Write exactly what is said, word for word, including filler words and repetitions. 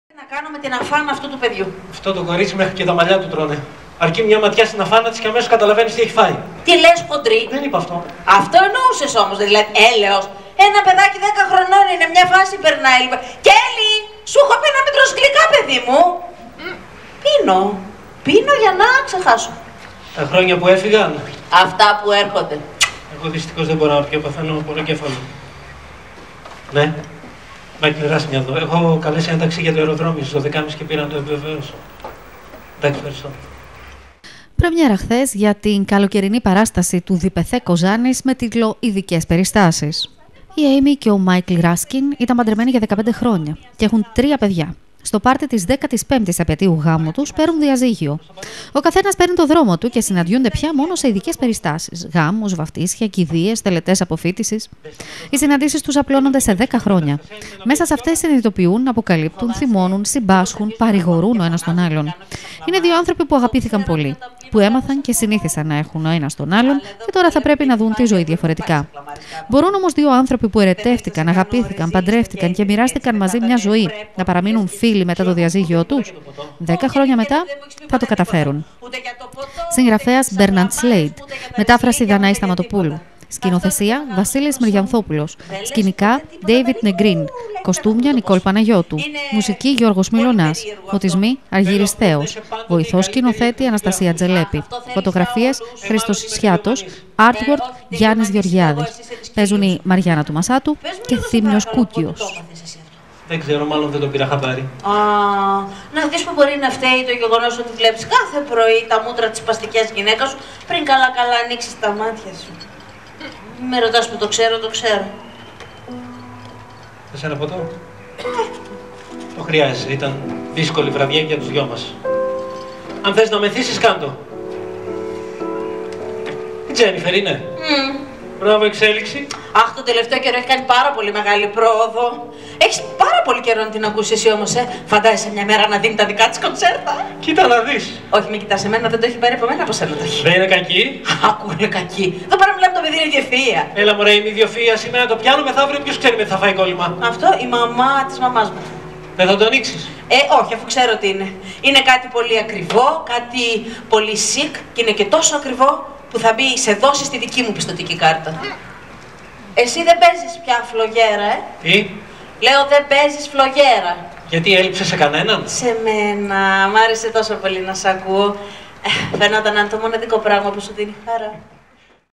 Να κάνω με την αφάνα αυτού του παιδιού. Αυτό το κορίτσι μέχρι και τα μαλλιά του τρώνε. Αρκεί μια ματιά στην αφάνα της και αμέσως καταλαβαίνεις τι έχει φάει. Τι λες, χοντρή? Δεν είπα αυτό. Αυτό εννοούσες όμως, δηλαδή έλεος. Ένα παιδάκι δέκα χρονών είναι, μια φάση περνάει. Κέλλη, σου έχω πει να μην τρως γλυκά, παιδί μου. Mm. Πίνω. Πίνω για να ξεχάσω. Τα χρόνια που έφυγαν. Αυτά που έρχονται. Εγώ δυστυχώς δεν μπορώ να πιω, παθαίνω πονοκέφαλο. Ναι. Μάικλ, ράσει μια εδώ. Έχω καλέσει ένα ταξί για το αεροδρόμιο στις δώδεκα και μισή και πήρα να το επιβεβαίωσω. Εντάξει, ευχαριστώ. Πρεμιέρα χθες για την καλοκαιρινή παράσταση του Διπεθέ Κοζάνης με τίτλο «Ειδικές περιστάσεις». Η Έιμι και ο Μάικλ Ράσκιν ήταν παντρεμένοι για δεκαπέντε χρόνια και έχουν τρία παιδιά. Στο πάρτι της δέκατης πέμπτης επετείου γάμου τους παίρνουν διαζύγιο. Ο καθένας παίρνει το δρόμο του και συναντιούνται πια μόνο σε ειδικές περιστάσεις: γάμους, βαφτίσια, κηδείες, τελετές αποφοίτησης. Οι συναντήσεις τους απλώνονται σε δέκα χρόνια. Μέσα σε αυτές συνειδητοποιούν, αποκαλύπτουν, θυμώνουν, συμπάσχουν, παρηγορούν ο ένας τον άλλον. Είναι δύο άνθρωποι που αγαπήθηκαν πολύ, που έμαθαν και συνήθισαν να έχουν ο ένας τον άλλον και τώρα θα πρέπει να δουν τη ζωή διαφορετικά. Μπορούν όμως δύο άνθρωποι που ερετεύτηκαν, αγαπήθηκαν, παντρεύτηκαν και μοιράστηκαν μαζί μια ζωή να παραμείνουν φίλοι μετά το διαζύγιο τους? Δέκα χρόνια μετά θα το καταφέρουν. Συγγραφέας Μπέρναντ Σλέιντ. Μετάφραση Δανάη Σταματοπούλου. Σκηνοθεσία Βασίλης Μυριανθόπουλος. Σκηνικά Ντέιβιτ Νεγκρίν. Κοστούμια Νικόλ Παναγιώτου. Μουσική Γιώργος Μιλωνάς. Φωτισμοί Αργύρης Θέος. Βοηθός σκηνοθέτη Αναστασία Τζελέπη. Φωτογραφίες Χρήστος Σιάτος. Artwork Γιάννης Γεωργιάδης. Παίζουν η Μαριάννα του Μασάτου και Θήμιος Κούκιος. Δεν ξέρω, μάλλον δεν το πήρα χαμπάρι. Α, να δεις που μπορεί να φταίει το γεγονός ότι βλέπεις κάθε πρωί τα μούτρα της σπαστικιάς γυναίκας σου πριν καλά-καλά ανοίξεις τα μάτια σου. Με ρωτάς που το ξέρω, το ξέρω. Θες ένα ποτό? Το χρειάζεσαι. Ήταν δύσκολη βραδιά για τους δυο μας. Αν θες να μεθύσεις, κάντο. Η Τζένιφερ είναι. Mm. Μπράβο, εξέλιξη. Αχ, το τελευταίο καιρό έχει κάνει πάρα πολύ μεγάλη πρόοδο. Έχεις πάρα πολύ καιρό να την ακούσεις εσύ όμως, ε. Φαντάζεσαι μια μέρα να δίνει τα δικά της κονσέρτα. Κοίτα να δεις. Όχι, μην κοιτάς εμένα, δεν το έχει πάρει από μένα, από σένα το έχει. Δεν είναι κακή. Άκου, είναι κακή. Εδώ πέρα μιλάμε το παιδί είναι ιδιοφυΐα. Έλα μωρέ, είμαι ιδιοφυΐα. Σήμερα το πιάνω, μεθαύριο ποιος ξέρει με τι θα φάει κόλλημα. Αυτό η μαμά της μαμάς μου. Δεν θα το ανοίξεις? Ε, όχι, αφού ξέρω τι είναι. Είναι κάτι πολύ ακριβό, κάτι πολύ chic και είναι και τόσο ακριβό που θα μπει σε δόση στη δική μου πιστωτική κάρτα. Εσύ δεν παίζεις πια φλογέρα, ε. Τι? Λέω δεν παίζεις φλογέρα. Γιατί έλειψε σε κανέναν? Σε μένα. Μ' άρεσε τόσο πολύ να σ' ακούω. Ε, φαίνονταν να είναι το μοναδικό πράγμα που σου δίνει χαρά.